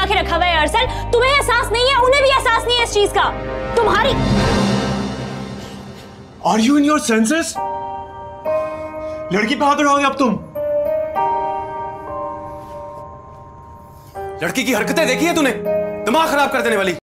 बना के रखा हुआ है अरसल। तुम्हें एहसास नहीं है, उन्हें भी एहसास नहीं है इस चीज का। तुम्हारी Are you in your senses? लड़की पे हाथ उठाओगे अब तुम? लड़की की हरकतें देखी है तूने? दिमाग खराब कर देने वाली।